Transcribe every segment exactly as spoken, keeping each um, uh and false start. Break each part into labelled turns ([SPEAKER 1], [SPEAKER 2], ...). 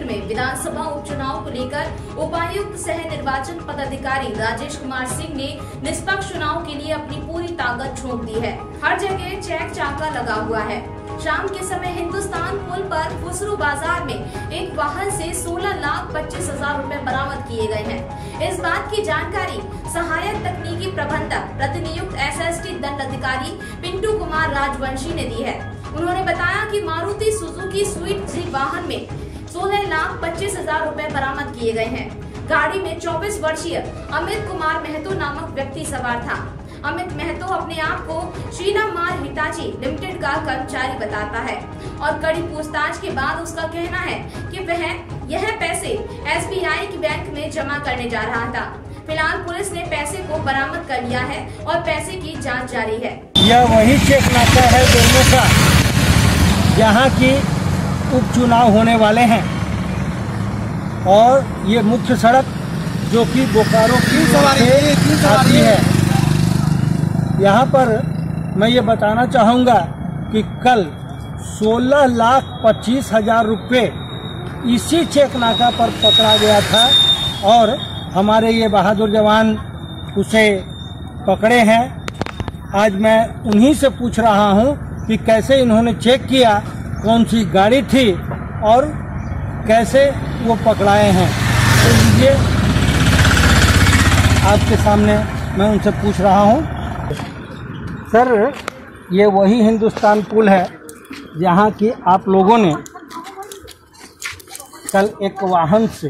[SPEAKER 1] में विधानसभा उपचुनाव को लेकर उपायुक्त सह निर्वाचन पदाधिकारी राजेश कुमार सिंह ने निष्पक्ष चुनाव के लिए अपनी पूरी ताकत झोंक दी है। हर जगह चेक चाका लगा हुआ है। शाम के समय हिंदुस्तान पुल पर खुसरू बाजार में एक वाहन से सोलह लाख पच्चीस हजार रूपए बरामद किए गए हैं। इस बात की जानकारी सहायक तकनीकी प्रबंधक प्रतिनियुक्त एसएसटी दंड अधिकारी पिंटू कुमार राजवंशी ने दी है। उन्होंने बताया कि मारुति सुजुकी स्विफ्ट जी वाहन में सोलह लाख पच्चीस हजार रूपए बरामद किए गए हैं। गाड़ी में चौबीस वर्षीय अमित कुमार महतो नामक व्यक्ति सवार था। अमित महतो अपने आप को शीना मार हिटाची लिमिटेड का कर्मचारी बताता है और कड़ी पूछताछ के बाद उसका कहना है कि वह यह पैसे एसबीआई की बैंक में जमा करने जा रहा था। फिलहाल पुलिस ने पैसे को बरामद कर लिया है और पैसे की जांच जारी है।
[SPEAKER 2] यह वही चेक नाका है दोनों का, जहाँ की उपचुनाव होने वाले हैं और ये मुख्य सड़क जो कि बोकारो की से आती है। यहाँ पर मैं ये बताना चाहूँगा कि कल सोलह लाख पच्चीस हजार रुपये इसी चेक नाका पर पकड़ा गया था और हमारे ये बहादुर जवान उसे पकड़े हैं। आज मैं उन्हीं से पूछ रहा हूँ कि कैसे इन्होंने चेक किया, कौन सी गाड़ी थी और कैसे वो पकड़ाए हैं। तो लीजिए आपके सामने मैं उनसे पूछ रहा हूँ। सर, ये वही हिंदुस्तान पुल है जहाँ की आप लोगों ने कल एक वाहन से,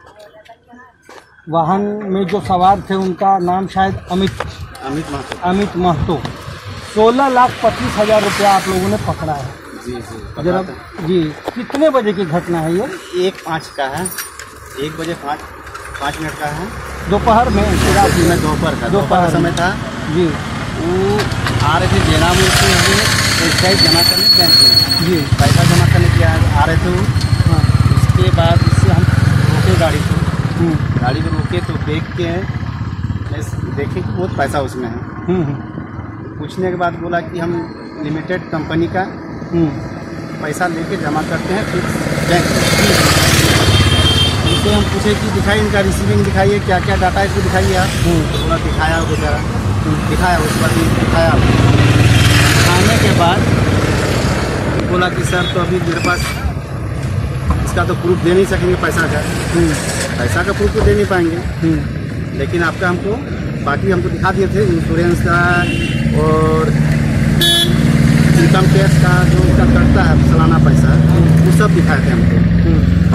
[SPEAKER 2] वाहन में जो सवार थे उनका नाम शायद अमित
[SPEAKER 3] अमित महतो
[SPEAKER 2] अमित महतो सोलह लाख पच्चीस हजार रुपया आप लोगों ने पकड़ा है।
[SPEAKER 3] जी जी
[SPEAKER 2] जरा जी, कितने बजे की घटना है ये?
[SPEAKER 3] एक पाँच का है, एक बजे पाँच पाँच मिनट का है,
[SPEAKER 2] दोपहर में
[SPEAKER 3] रात्रि में दोपहर का दोपहर समय था
[SPEAKER 2] जी।
[SPEAKER 3] वो आ रहे थे जयरामपुर से पैसा जमा करने बैंक में
[SPEAKER 2] जी,
[SPEAKER 3] पैसा जमा करने के आ रहे थे वो।
[SPEAKER 2] हाँ।
[SPEAKER 3] उसके बाद उससे हम रोके गाड़ी को गाड़ी को रोके तो देख के देखे कि बहुत पैसा उसमें है। पूछने के बाद बोला कि हम लिमिटेड कंपनी का पैसा लेके जमा करते हैं फिर बैंक में। उनसे हम पूछे कि दिखाइए, इनका रिसीविंग दिखाइए, क्या क्या डाटा है इसको दिखाइए आप। तो बोला दिखाया वो बेचारा, दिखाया उस पर दिखाया। दिखाने के बाद बोला कि सर तो अभी मेरे पास इसका तो प्रूफ दे नहीं सकेंगे पैसा का, पैसा का प्रूफ तो दे नहीं पाएंगे, लेकिन आपका हमको बाकी हमको दिखा दिए थे इंश्योरेंस का और इनकम टैक्स का जो उनका कटता है सालाना पैसा, वो सब दिखाए थे हमको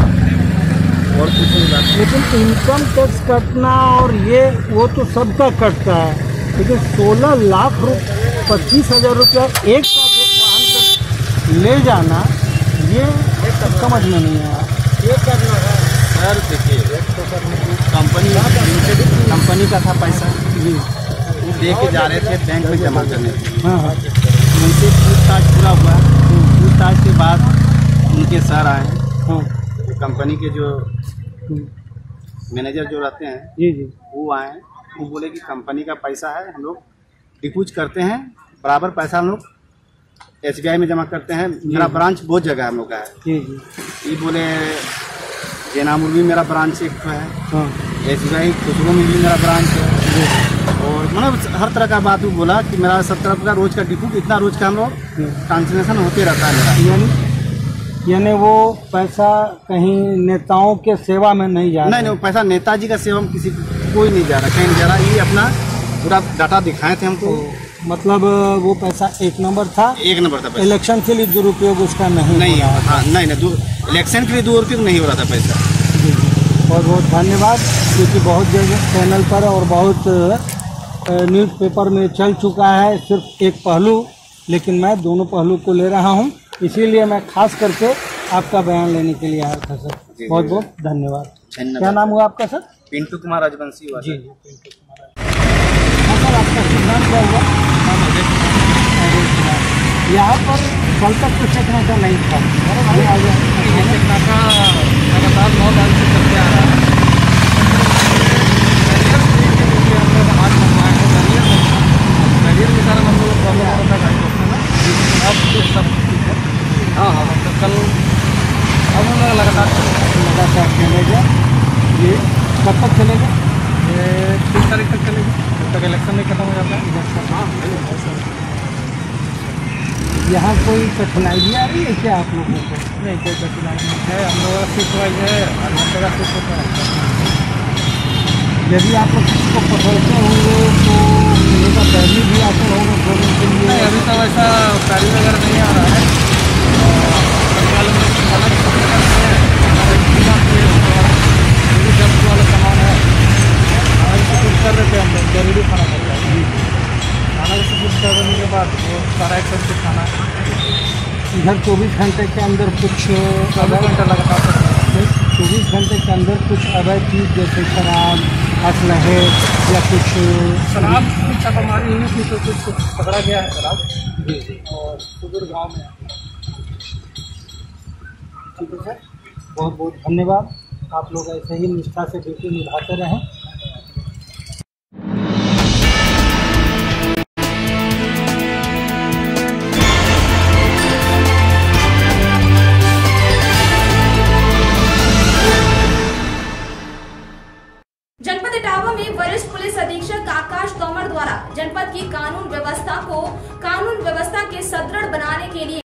[SPEAKER 3] और कुछ नहीं बात।
[SPEAKER 2] लेकिन इनकम टैक्स कटना और ये वो तो सबका कटता है, लेकिन सोलह लाख रुपये पच्चीस हजार रुपया एक साथ वाहन कर ले जाना ये समझ में नहीं आया।
[SPEAKER 3] ये करना है सर, देखिए कंपनी कंपनी का था पैसा जी, वो दे के जा रहे थे बैंक में जमा करने।
[SPEAKER 2] हाँ हाँ।
[SPEAKER 3] उनसे पूछताछ पूरा हुआ, पूछताछ के बाद उनके सर आए,
[SPEAKER 2] हाँ,
[SPEAKER 3] कंपनी के जो मैनेजर जो रहते हैं
[SPEAKER 2] जी जी,
[SPEAKER 3] वो आए, वो बोले कि कंपनी का पैसा है, हम लोग डिपोज करते हैं, बराबर पैसा हम लोग एसबीआई में जमा करते हैं। मेरा ब्रांच बहुत जगह हम लोग का है
[SPEAKER 2] जी जी।
[SPEAKER 3] ये बोले जयनामुर भी मेरा ब्रांच एक है,
[SPEAKER 2] हाँ,
[SPEAKER 3] एसबीआई खुशबू में भी मेरा ब्रांच है और मतलब हर तरह का बात वो बोला कि मेरा सब तरफ का रोज का डिपो इतना रोज का हम लोग ट्रांसलेशन होते रहता है मेरा।
[SPEAKER 2] यानी यानी वो पैसा कहीं नेताओं के सेवा में नहीं जा रहा?
[SPEAKER 3] नहीं नहीं, वो पैसा नेताजी का सेवा में किसी कोई नहीं जा रहा, कहीं नहीं जा रहा। ये अपना पूरा डाटा दिखाए थे हमको।
[SPEAKER 2] मतलब वो पैसा एक नंबर था,
[SPEAKER 3] एक नंबर था पैसा।
[SPEAKER 2] इलेक्शन के लिए दुरुपयोग उसका नहीं
[SPEAKER 3] नहीं
[SPEAKER 2] हो रहा
[SPEAKER 3] हाँ नहीं नहीं, इलेक्शन के लिए दुरुपयोग नहीं हो रहा था पैसा।
[SPEAKER 2] जी जी, बहुत बहुत धन्यवाद, क्योंकि बहुत जगह चैनल पर और बहुत न्यूज़पेपर में चल चुका है सिर्फ एक पहलू, लेकिन मैं दोनों पहलू को ले रहा हूं, इसीलिए मैं खास करके आपका बयान लेने के लिए आया था सर। बहुत बहुत धन्यवाद। क्या नाम हुआ आपका सर?
[SPEAKER 3] पिंटू कुमार राजवंशी हुआ।
[SPEAKER 2] जी जी, पिंटू कुमार। सर आपका सिद्धांत क्या हुआ? यहाँ पर कल तक तो चेक नाका नहीं था,
[SPEAKER 3] चेक नाका लगातार नौ तारीख से चलते आ रहा है। आज मंगवाए हैं करियर करियर के कारण हम लोग प्रॉब्लम हो रहा था गाड़ी रोकने में। अब तो सब ठीक है। हाँ हाँ, तो कल अब हम लोग लगातार
[SPEAKER 2] अच्छा चलेगा। ये कब तक चलेगा?
[SPEAKER 4] ये तीस तारीख तक चलेगी, जब तक इलेक्शन नहीं खत्म हो जाता है। हाँ,
[SPEAKER 2] यहाँ कोई कठिनाई भी आ रही है क्या आप लोगों को?
[SPEAKER 4] नहीं, कोई कठिनाई नहीं है। हम लोग का शिफ्ट वाइज है, हर घंटे का शिफ्ट होता है।
[SPEAKER 2] यदि आप लोग किसी को पकड़ते होंगे तो उनका पैरवी भी आते होंगे बोलने के लिए?
[SPEAKER 4] नहीं, अभी तो वैसा पैरवी वगैरह नहीं आ रहा है। वाले सामान है, खाना की सपोर्ट कर देते हैं हम लोग। जरूरी खाना करता है, खाना की सपोर्ट कर देने के बाद वो सारा एक सब कुछ खाना
[SPEAKER 2] इधर चौबीस घंटे के अंदर कुछ
[SPEAKER 4] चौबीस घंटा लगातार
[SPEAKER 2] चौबीस घंटे के अंदर कुछ अवैध चीज़ जैसे शराब, असलहे या कुछ
[SPEAKER 4] शराब की छापामारी हुई थी तो कुछ पकड़ा गया है शराब जी, और सुदूर गाँव में।
[SPEAKER 2] ठीक है सर, बहुत बहुत धन्यवाद। आप लोग ऐसे ही निष्ठा से ड्यूटी निभाते रहें।
[SPEAKER 1] जनपद इटावा में वरिष्ठ पुलिस अधीक्षक आकाश तोमर द्वारा जनपद की कानून व्यवस्था को कानून व्यवस्था के सुदृढ़ बनाने के लिए